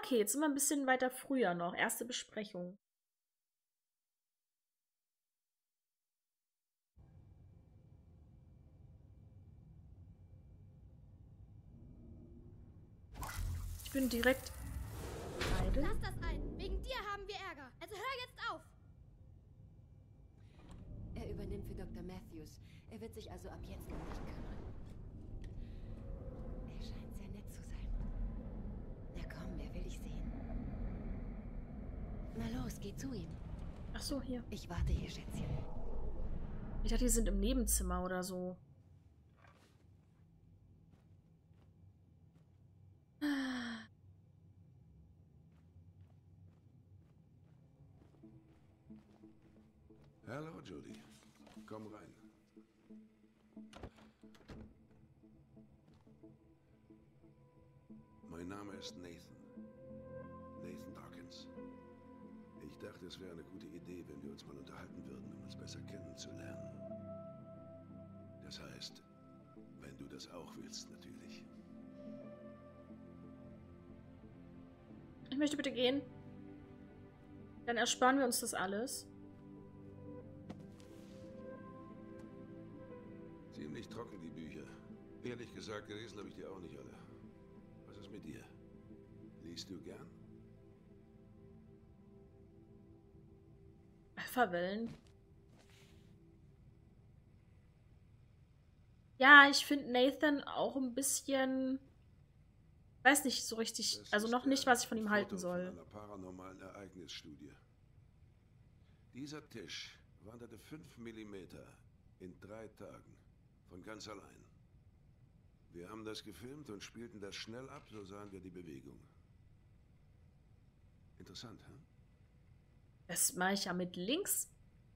okay, jetzt sind wir ein bisschen weiter früher noch. Erste Besprechung. Ich bin direkt... Lass das ein. Wegen dir haben wir Ärger. Also hör jetzt auf. Er übernimmt für Dr. Matthews. Er wird sich also ab jetzt um mich kümmern. Er scheint sehr nett zu sein. Na komm, er will dich sehen. Na los, geh zu ihm. Ach so, hier. Ich warte hier, Schätzchen. Ich dachte, die sind im Nebenzimmer oder so. Hallo, Judy. Komm rein. Mein Name ist Nathan. Nathan Dawkins. Ich dachte, es wäre eine gute Idee, wenn wir uns mal unterhalten würden, um uns besser kennenzulernen. Das heißt, wenn du das auch willst, natürlich. Ich möchte bitte gehen. Dann ersparen wir uns das alles. Ziemlich trocken, die Bücher. Ehrlich gesagt, gelesen habe ich die auch nicht alle. Was ist mit dir? Liest du gern? Alpha-Wellen. Ja, ich finde Nathan auch ein bisschen... Weiß nicht so richtig, also noch nicht, was ich von ihm halten soll. Von einer paranormalen Ereignisstudie. Dieser Tisch wanderte 5 Millimeter in 3 Tagen. Von ganz allein. Wir haben das gefilmt und spielten das schnell ab, so sahen wir die Bewegung. Interessant, hä? Das mache ich ja mit links.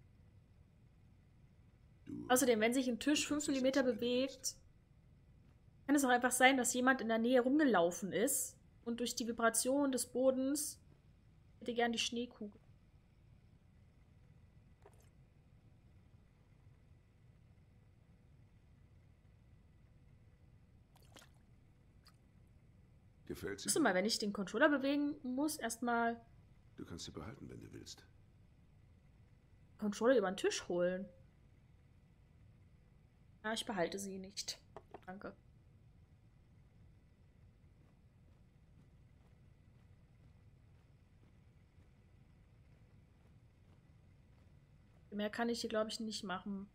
Du, Außerdem, wenn sich ein Tisch 5 Millimeter bewegt, kann es auch einfach sein, dass jemand in der Nähe rumgelaufen ist und durch die Vibration des Bodens hätte gern die Schneekugel. gefällt sie Siehst du mal, wenn ich den Controller bewegen muss, erstmal Du kannst sie behalten, wenn du willst. Controller über den Tisch holen. Ja, ich behalte sie nicht. Danke. Mehr kann ich hier, glaube ich, nicht machen.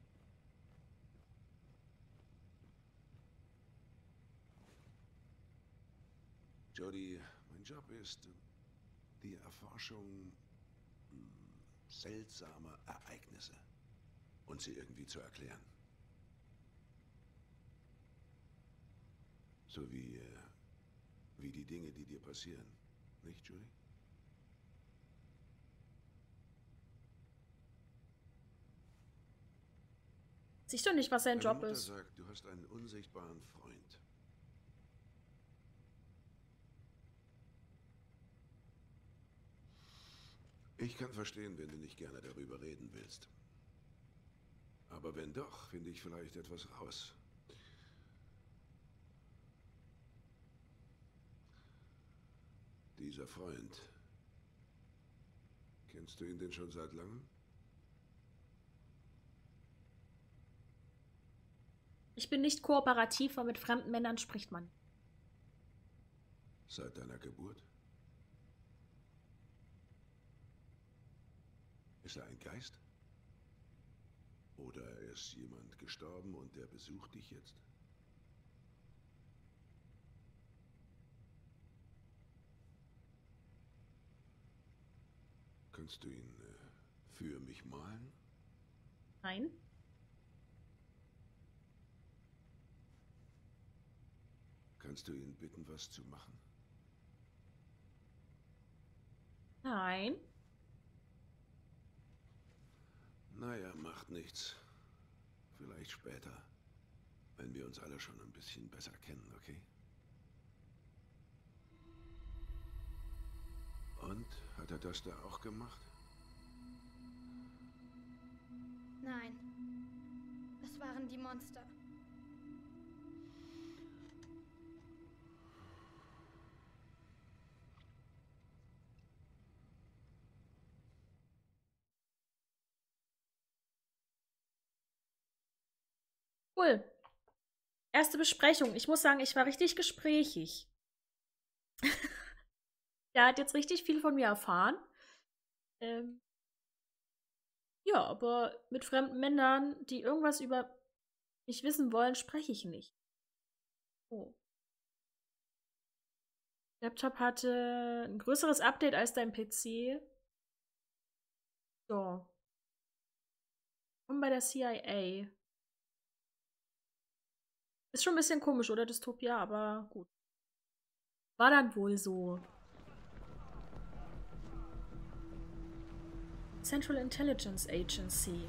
Jody, mein Job ist die Erforschung seltsamer Ereignisse und sie irgendwie zu erklären. So wie die Dinge, die dir passieren. Nicht, Judy? Siehst du nicht, was sein Deine Job Mutter ist? sagt, du hast einen unsichtbaren Freund. Ich kann verstehen, wenn du nicht gerne darüber reden willst. Aber wenn doch, finde ich vielleicht etwas raus. Dieser Freund. Kennst du ihn denn schon seit langem? Ich bin nicht kooperativ, aber mit fremden Männern spricht man. Seit deiner Geburt? Ist er ein Geist? Oder ist jemand gestorben und der besucht dich jetzt? Kannst du ihn für mich malen? Nein. Kannst du ihn bitten, was zu machen? Nein. Naja, macht nichts. Vielleicht später. Wenn wir uns alle schon ein bisschen besser kennen, okay? Und? Hat er das da auch gemacht? Nein. Das waren die Monster. Cool. Erste Besprechung. Ich muss sagen, ich war richtig gesprächig. Der hat jetzt richtig viel von mir erfahren. Ja, aber mit fremden Männern, die irgendwas über mich wissen wollen, spreche ich nicht. Oh. Laptop hatte ein größeres Update als dein PC. So. Und bei der CIA. Ist schon ein bisschen komisch, oder? Dystopia, aber gut. War dann wohl so. Central Intelligence Agency.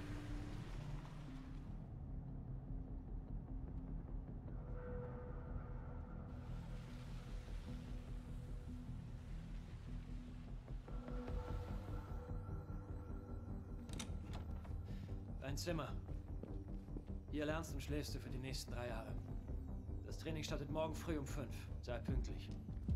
Dein Zimmer. Hier lernst und schläfst du für die nächsten 3 Jahre. Das Training startet morgen früh um 5. Sei pünktlich.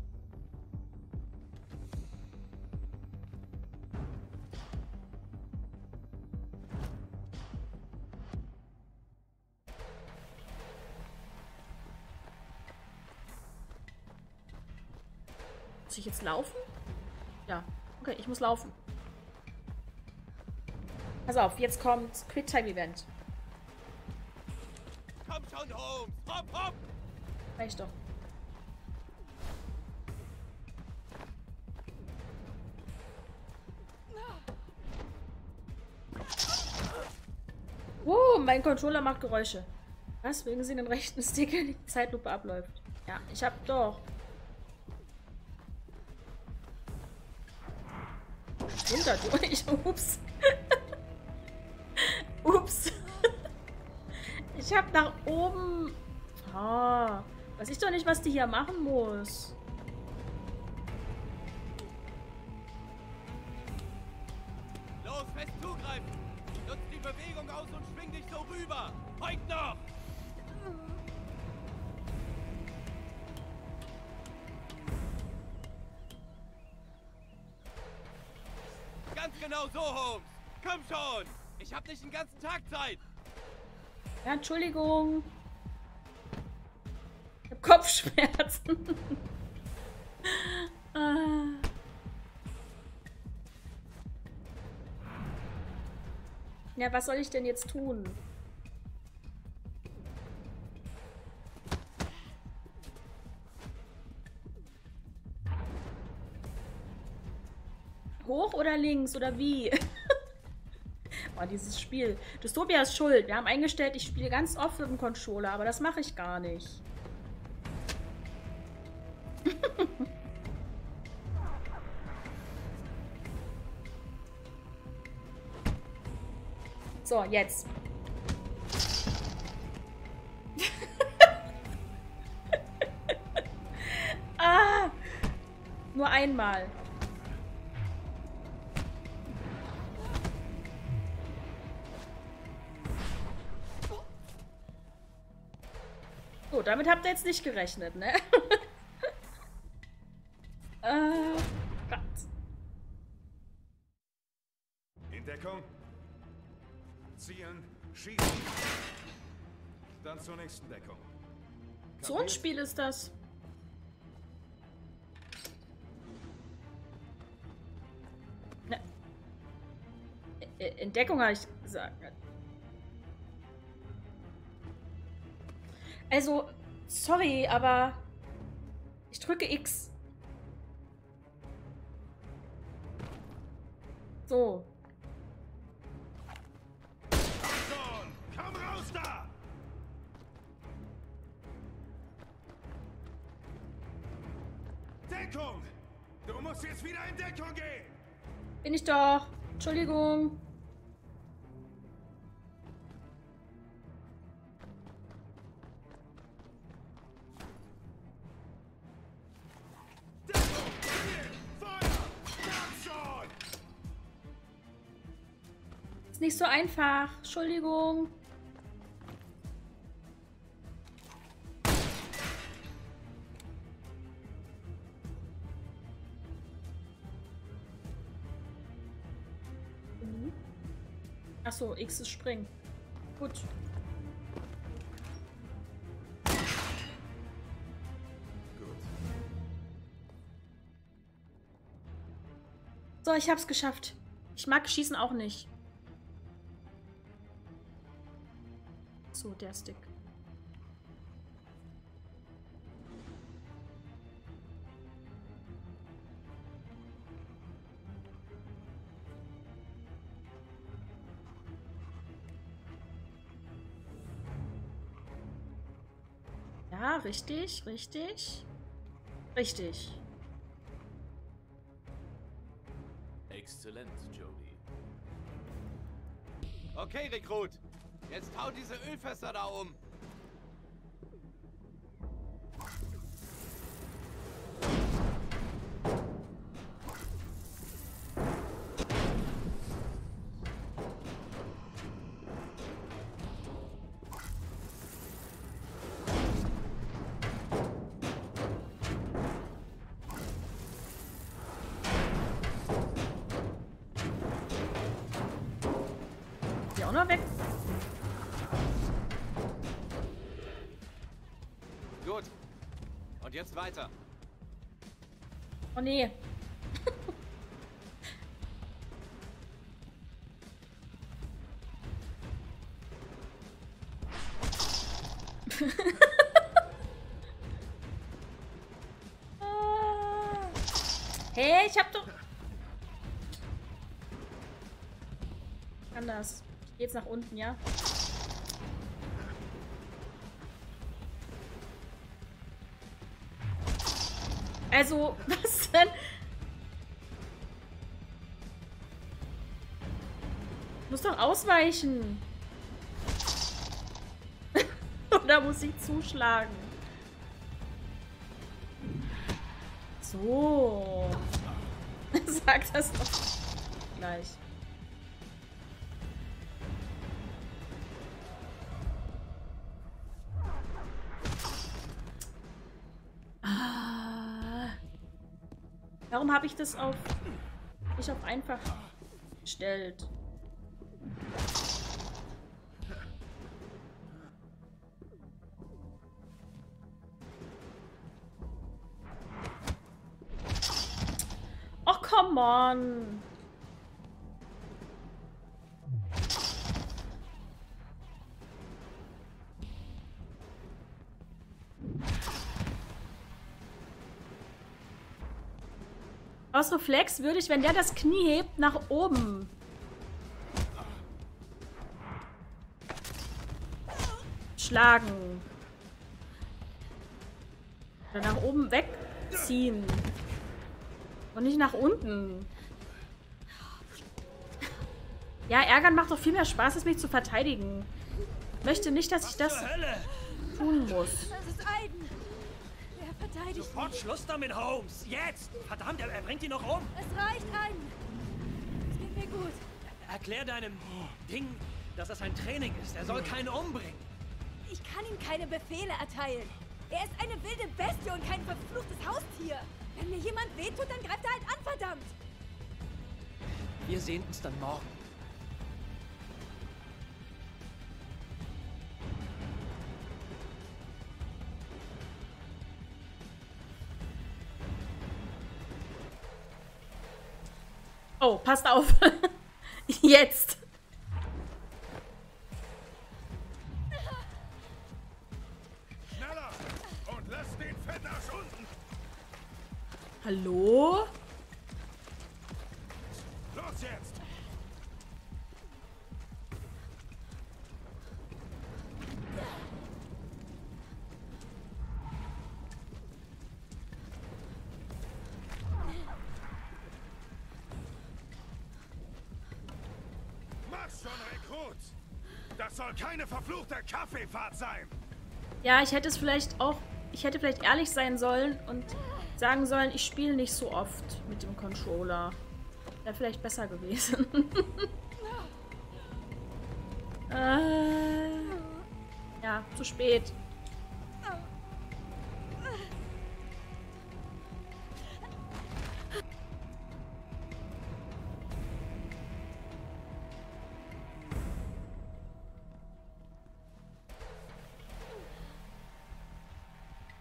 Muss ich jetzt laufen? Ja. Okay, ich muss laufen. Pass auf, jetzt kommt Quicktime-Event. Komm schon, Holmes! Hopp, hopp! Reicht doch. Mein Controller macht Geräusche. Was? Wegen sie den rechten Stick in die Zeitlupe abläuft. Ja, ich hab doch. Runter durch. Ups. Ups. Ich hab nach oben. Ah. Weiß ich doch nicht, was die hier machen muss. Los, fest zugreifen! Nutz die Bewegung aus und schwing dich so rüber! Heute noch! Ganz genau so, Holmes! Komm schon! Ich hab nicht den ganzen Tag Zeit! Ja, Entschuldigung. Ich hab Kopfschmerzen. Ja, was soll ich denn jetzt tun? Hoch oder links oder wie? Oh, dieses Spiel. Dystopia ist schuld. Wir haben eingestellt, ich spiele ganz oft mit dem Controller, aber das mache ich gar nicht. So, jetzt. Nur einmal. So, damit habt ihr jetzt nicht gerechnet, ne? Gott. In Deckung. Zielen, schießen. Dann zur nächsten Deckung. So ein Spiel ist das. Ne. Entdeckung habe ich gesagt. Also, sorry, aber ich drücke X. So. Komm raus da! Deckung! Du musst jetzt wieder in Deckung gehen! Bin ich doch. Entschuldigung. Ist nicht so einfach. Entschuldigung. Achso, X ist springen. Gut. So, ich hab's geschafft. Ich mag Schießen auch nicht. So, der Stick. Ja, richtig, richtig. Richtig. Exzellent, Jodie. Okay, Rekrut. Jetzt hau diese Ölfässer da um. Die auch noch weg? Gut. Und jetzt weiter. Oh nee. Hey, ich hab doch... Anders. Ich geh jetzt nach unten, ja? Also, was denn? Muss doch ausweichen. Oder muss ich zuschlagen? So. Sag das doch gleich. Warum habe ich das nicht auf einfach gestellt? Oh, come on. Aus Reflex würde ich, wenn der das Knie hebt, nach oben. Schlagen. Oder nach oben wegziehen. Und nicht nach unten. Ja, ärgern macht doch viel mehr Spaß, als mich zu verteidigen. Ich möchte nicht, dass ich das tun muss. Das ist Aiden. Er verteidigt Sofort Schluss damit, Holmes. Jetzt! Verdammt, er bringt ihn noch um. Es reicht, Aiden. Es geht mir gut. Erklär deinem Ding, dass das ein Training ist. Er soll keinen umbringen. Ich kann ihm keine Befehle erteilen. Er ist eine wilde Bestie und kein verfluchtes Haustier. Wenn mir jemand wehtut, dann greift er halt an, verdammt. Wir sehen uns dann morgen. Oh, passt auf. Jetzt. Schneller! Und lass den Fettarsch unten! Hallo? Los jetzt! Mach schon, Rekrut! Das soll keine verfluchte Kaffeefahrt sein! Ja, ich hätte es vielleicht auch... Ich hätte vielleicht ehrlich sein sollen und sagen sollen, ich spiele nicht so oft mit dem Controller. Wäre vielleicht besser gewesen. Ja, zu spät.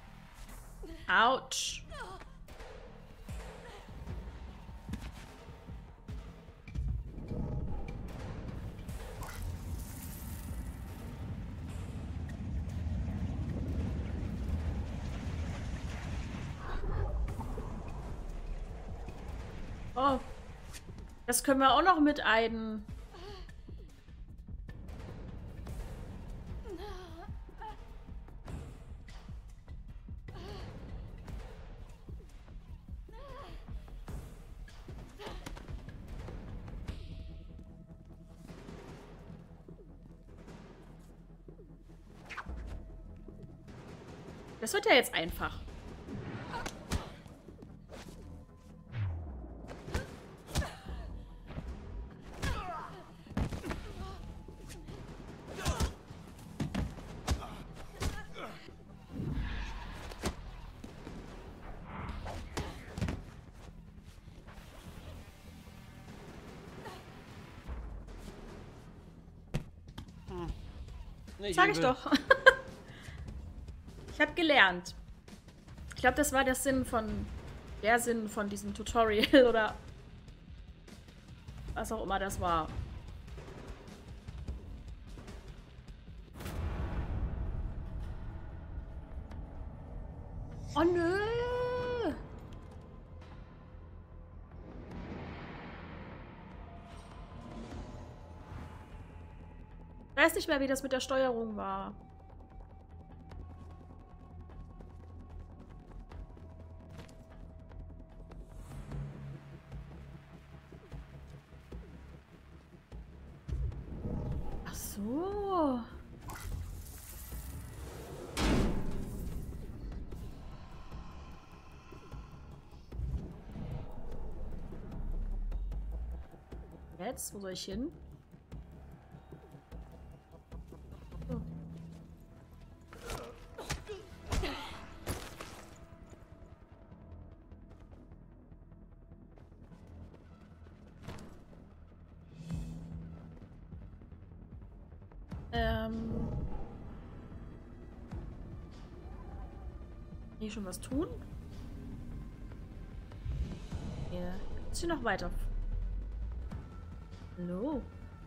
Autsch. Oh. Das können wir auch noch mit ein. Das wird ja jetzt einfach. Nicht Sag ich übel. doch. Ich habe gelernt. Ich glaube, das war der Sinn von diesem Tutorial oder was auch immer das war. Oh nö! Ich weiß nicht mehr, wie das mit der Steuerung war. Ach so. Jetzt, wo soll ich hin? Oh. Kann ich schon was tun? Ja. Ist hier noch weiter? Hallo?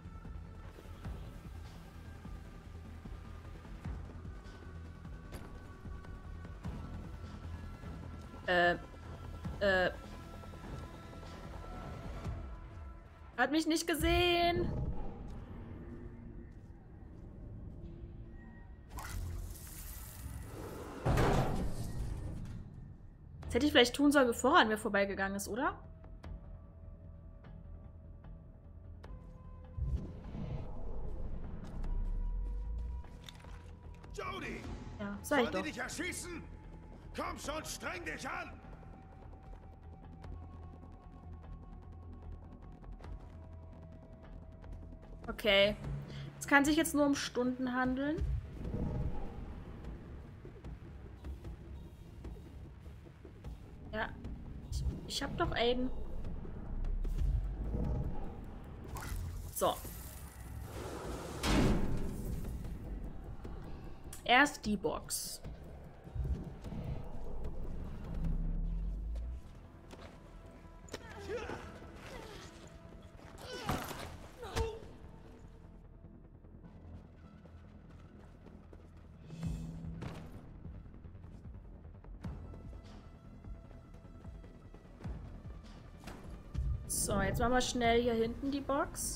Hat mich nicht gesehen. Das hätte ich vielleicht tun sollen, bevor er an mir vorbeigegangen ist, oder? Jodie! Ja, sag ich Wollen die doch. dich erschießen? Komm schon, streng dich an! Okay. Es kann sich jetzt nur um Stunden handeln. Ja. Ich hab doch Aiden. So. Erst die Box. So, jetzt machen wir schnell hier hinten die Box.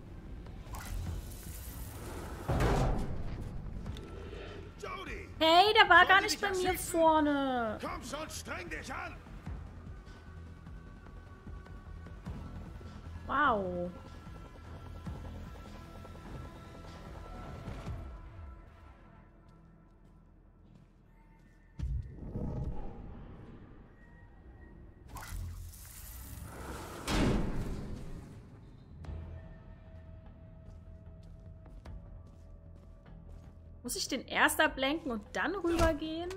Jodie! Hey, der war Wollen gar die nicht dich bei mir erschießen? vorne. Komm schon, streng dich an! Wow. Muss ich den erst ablenken und dann rübergehen?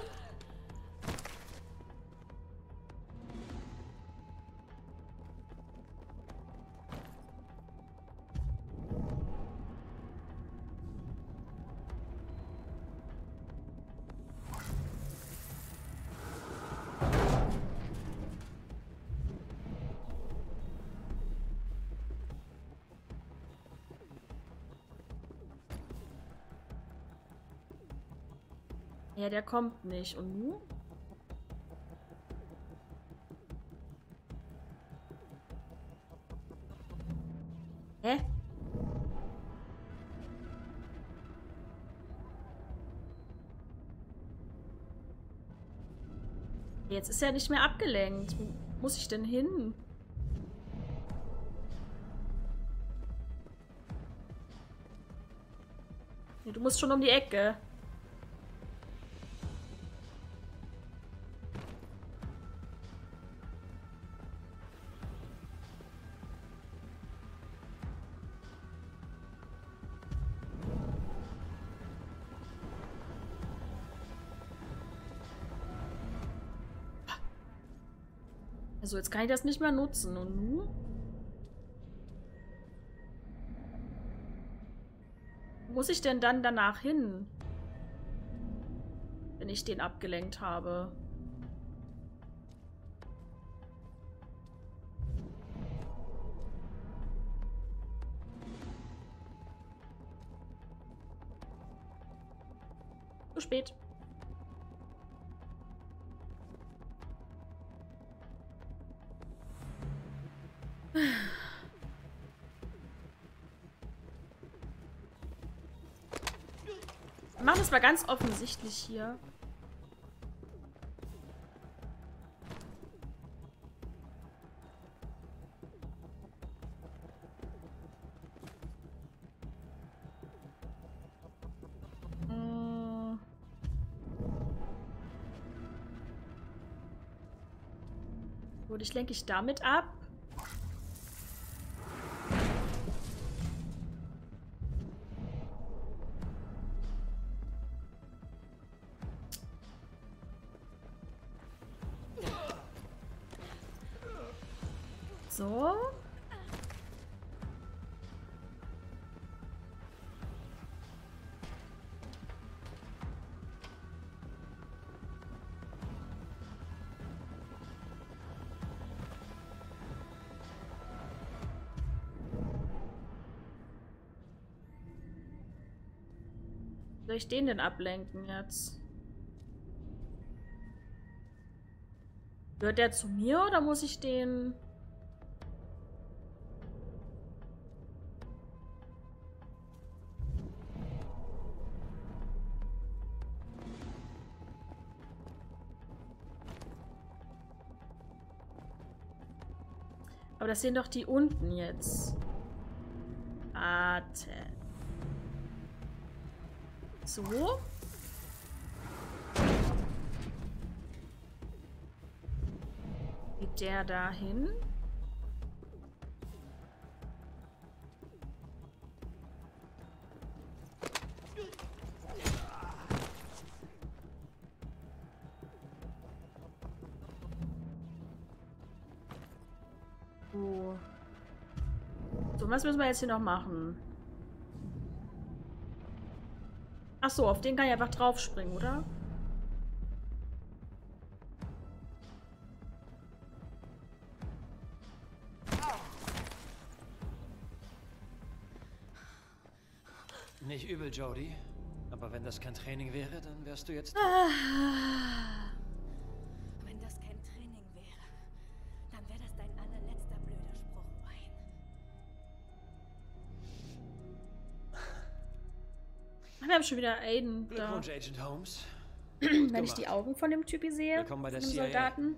Ja, der kommt nicht. Und nun? Hä? Jetzt ist er nicht mehr abgelenkt. Wo muss ich denn hin? Nee, du musst schon um die Ecke. Also jetzt kann ich das nicht mehr nutzen. Und nun? Wo muss ich denn dann danach hin? Wenn ich den abgelenkt habe. Zu spät. Wir machen das mal ganz offensichtlich hier. Gut, ich lenke ich damit ab. So. Soll ich den denn ablenken jetzt? Gehört der zu mir oder muss ich den... Aber das sehen doch die unten jetzt. Warte. So. Geht der da hin? So, was müssen wir jetzt hier noch machen? Ach so, auf den kann ich einfach drauf springen, oder? Nicht übel, Jodie. Aber wenn das kein Training wäre, dann wärst du jetzt... Wenn das kein Training wäre, dann wäre das dein allerletzter blöder Spruch, Wayne. Wir haben schon wieder Aiden da. Glückwunsch, Agent Holmes. Wenn ich die Augen von dem Typi sehe, Willkommen bei der von dem CIA. Soldaten.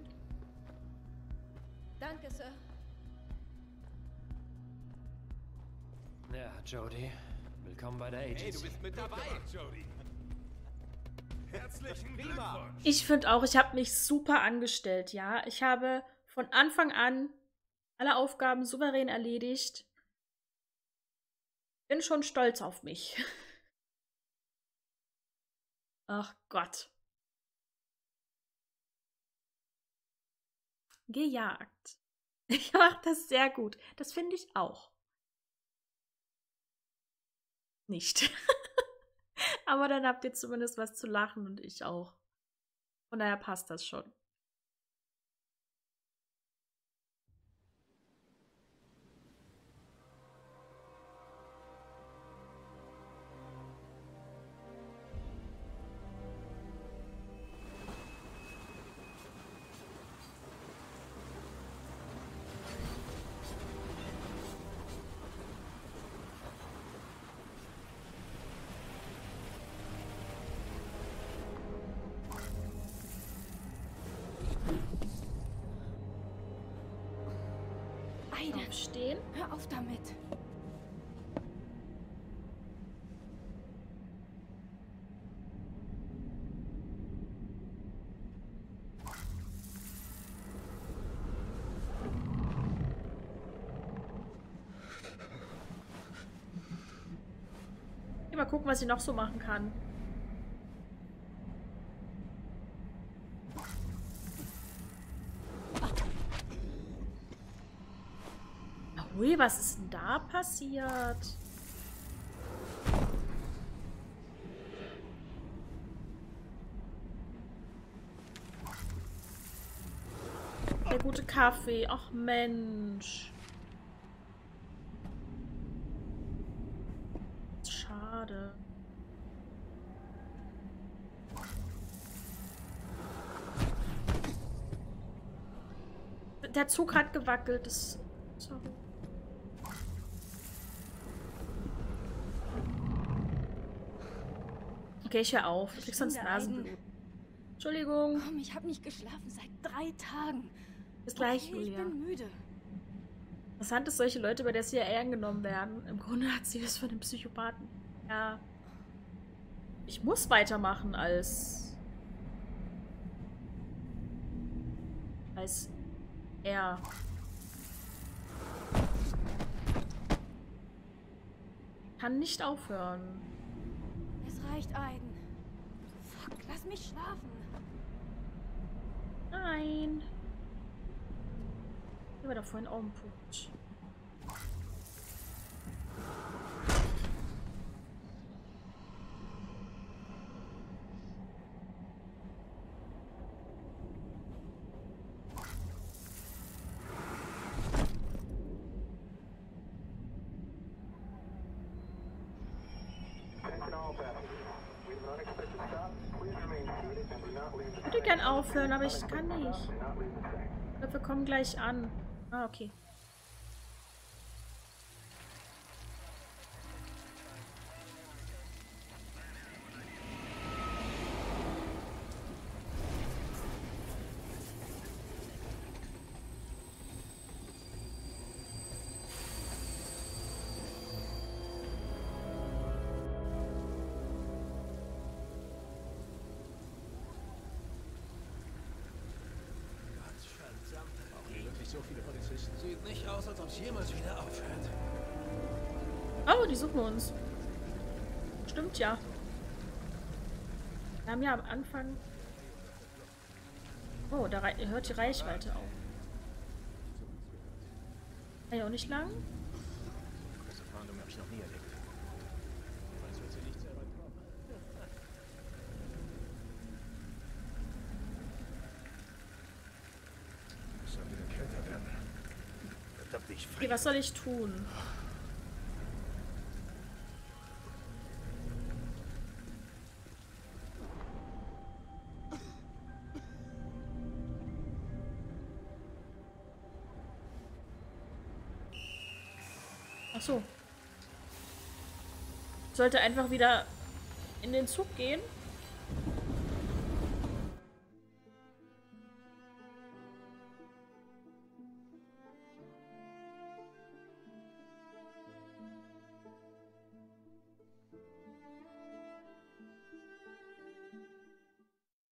Danke, Sir. Ja, Jodie. Willkommen bei der Agency. Hey, du bist mit dabei, Jodie. Herzlichen Prima. Glückwunsch. Ich finde auch, ich habe mich super angestellt, ja. Ich habe von Anfang an alle Aufgaben souverän erledigt. Bin schon stolz auf mich. Ach Gott. Gejagt. Ich mache das sehr gut. Das finde ich auch. Nicht. Aber dann habt ihr zumindest was zu lachen und ich auch. Von daher passt das schon. Aiden, Aufstehen. hör auf damit. Mal gucken, was ich noch so machen kann. Ui, was ist denn da passiert? Der gute Kaffee. Ach Mensch. Schade. Der Zug hat gewackelt. Das... Sorry. Okay, ich hör auf. Du kriegst sonst Nasenblut. Entschuldigung. Komm, ich habe nicht geschlafen seit 3 Tagen. Bis gleich, Okay, Julia. ich bin müde. Interessant ist, solche Leute bei der CIA angenommen werden. Im Grunde hat sie das von den Psychopathen. Ja. Ich muss weitermachen als er. Kann nicht aufhören. Es reicht, Aiden. Fuck, lass mich schlafen. Nein. Hier war da vorhin auch ein Punkt. Ich würde gern aufhören, aber ich kann nicht. Ich glaube, wir kommen gleich an. Ah, okay. So viele Polizisten. Sieht nicht aus, als ob es jemals wieder aufhört. Oh, die suchen uns. Stimmt ja. Wir haben ja am Anfang... Oh, da hört die Reichweite auf. War ja auch nicht lang. Diese Fahndung habe ich noch nie erlebt. Als wird sie nicht selber kommen. Es soll wieder kälter werden. Verdammt, ich Okay, was soll ich tun? Ach so. Ich sollte einfach wieder in den Zug gehen.